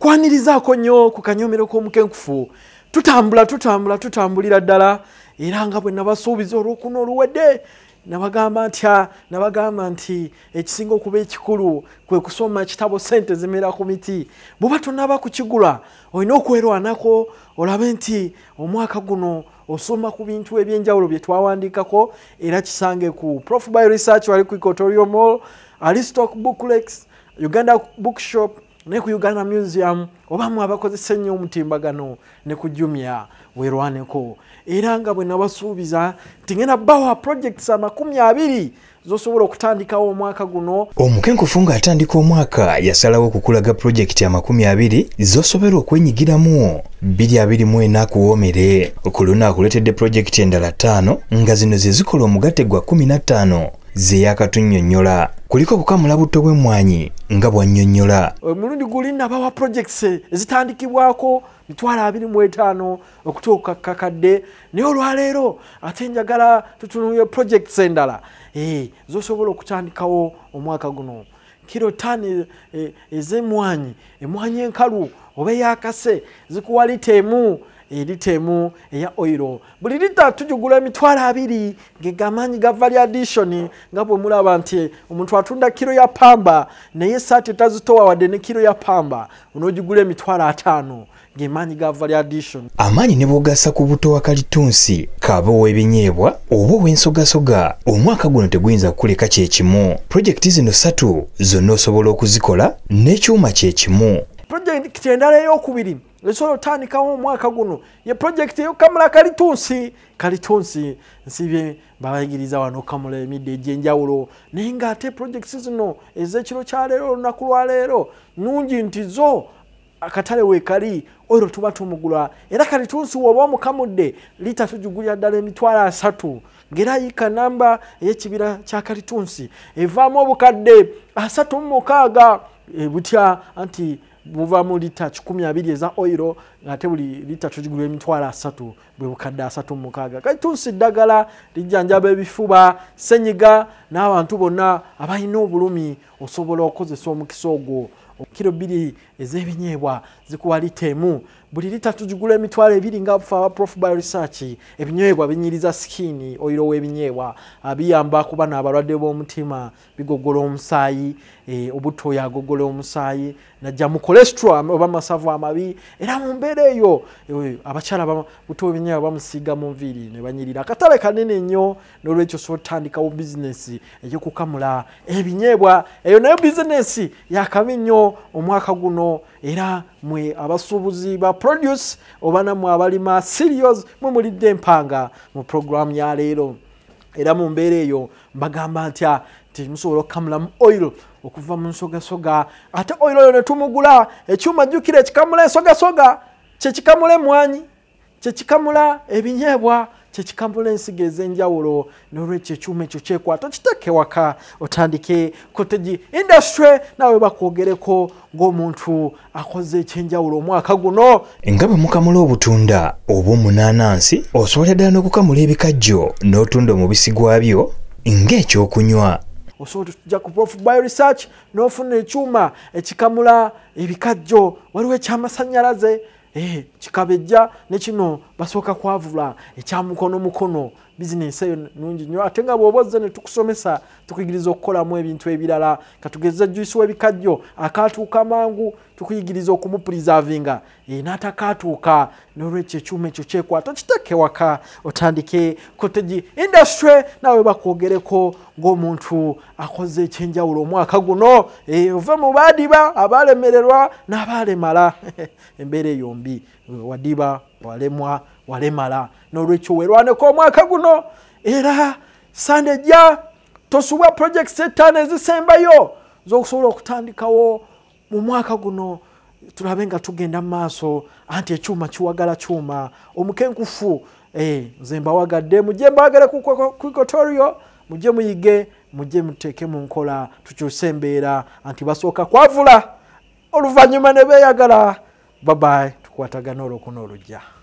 tukwanirizaako nnyo ku kanyomero k'omukenkufu tutambulira ddala era nga bwe nabasuubiza olw'okuno oluwedde nabagamba nti ekisinga okuba ekikulu kwe kusoma kitabo sente zimera ku miti bw'oba tonnaba kukigula olina okwerwanako olabe nti omwaka guno osoma ku bintu ebyenjawulo bye twawandiikako era kisange ku Prof Bioresearch wali ku EQUATORIAL Mall, Alistock Booklets, Uganda Bookshop ne ku Uganda Museum oba mu abakozesa ennyo omutimbagano ne ku Jumia weerwaneko era nga bwe nabasuubiza nti ngenda bawa projects 20 zosobola okutandikawo omwaka guno. Omukenkufu ng'atandika omwaka yasalawo okukulaga project 20 zosobola okwenyigiramu 2024 kuwomere ku lunaku kuletedde project endala 5 nga zino ze zikola omugatte gwa 15 ze yakatunnyonnyola kuliko okukamula butto bw'emmwanyi nga bwannyonnyola. Omulundi guli nabawa projects ezitandikibwako 25 okutuuka kakadde naye olwaleero ate njagala tutunuye projects endala zosobola okutandikawo omwaka guno. Kilo 5 ez'emmwanyi, emmwanyi enkalu oba eyakase zikuwa litemu eya oil. Buli lita tujugula 20 ng'amaanyi gava lya addition nga bwe mulaba nti omuntu atunda kilo ya pamba naye saati tazitowa wadde ne kilo ya pamba onoogigula 5 ng'amaanyi gava lya addition. Amaanyi ne bw'ogassa ku buto wa kalitunsi kaba ow'ebinyeebwa oba ow'ensogasoga omwaka guno teguyinza kukuleka kye kimu. Projekiti zino 3 zonna osobola okuzikola n'ekyuma kye kimu. Projekiti endala ey'okubiri esobola otandikawo omwaka guno ye projekiti ey'okukamula kalitunsi nsibye babayigiriza wano okamula emidde egy'enjawulo naye ng'ate projekiti zino ez'ekiro kya leero olunaku lwa leero nnungi nti zo akatale weekali oyo tuba tumugula era kalitunsi woba omukamudde lita tujugulya ddala 3 ng'era yika namba ey'ekibira kya kalitunsi evaamu obukadde 36 butya anti buvamu lita 12 eza oil ng'ate buli lita tujugulya 3 bwe bukadde 36. Kalitunsi ddagala lijjanjaba ebifuba senyiga n'abantu bonna abalina obulumi osobola okukozesa omukisa ogwo. Kilo 2 ez'ebinyeebwa zikuwa litemu buli lita tujugula 2 nga fa Prof Bioresearch. Ebinyeebwa binyiriza skin oil w'ebinyeebwa abiyamba kuba n'abalwadde b'omutima bigogola omusaayi obuto yagogola omusaayi najja mu cholesterol oba masavu amabi era mu mbeera eyo abakyala buto ebinyeebwa bamusiiga mu nviiri ne banyirira. Akatale kanene nnyo n'olwekyo so tandikawo business ey'okukamula ebinyeebwa eyo nayo business yakabi nnyo omwaka guno era mwe abasuubuzi ba produce oba namwe abalima serious mwe mulidde empanga mu program ya leero era mu mbeera eyo mbagamba ntya nti musobola okukamula mu oil okuva mu nsogasoga ate oil oyo ne tumugula ekyuma jjukira ekikamula ensogasoga kyekikamula emmwanyi kyekikamula ebinyeebwa kyekikamula ensigo ez'enjawulo n'olwekyo ekyuma ekyo kyekwata kiteeke waka otandike cottage industry nawe bakwogereko ng'omuntu akoze ekyenjawulo omwaka guno. Nga bwe mukamula obutunda oba omunaanansi osobola ddala n'okukamula ebikajjo n'otunda omubisi gwabyo ng'ekyokunywa. Osobola tujja ku Prof Bioresearch n'ofuna ekyuma ekikamula ebikajjo waliwo ekyamasannyalaze kikabejja ne kino basooka kwavula ekyamukono business eyo nungi nnyo ate nga bw'obozze ne tukusomesa tukuyigiriza okukolamu ebintu ebirala katugeza juice w'ebikajjo akaatuuka mangu tukuyigiriza okumupreservinga n'atakaatuuka n'olwekyo ekyuma ekyo kyekwata kiteeke waka otandike cottage industry nawe bakwogereko ng'omuntu akoze ekyenjawulo omwaka guno ove mu baadiba abalemererwa n'abalemala embeera eyombi wadiba walemwa walemala n'olwekyo weerwaneko omwaka guno era sande jja tosubwa projects 5 ezisembayo z'okusobola okutandikawo mu mwaka guno tulabe nga tugenda mu maaso anti ekyuma kiwagala kyuma. Omukenkufu nze mbawagadde mujje mbagale ku EQUATORIAL mujje muyige mujje muteeke mu nkola tukyuse embeera anti basooka kwavula oluvannyuma ne beeyagala. Bye bye tukwatagana olw'okuno olujja.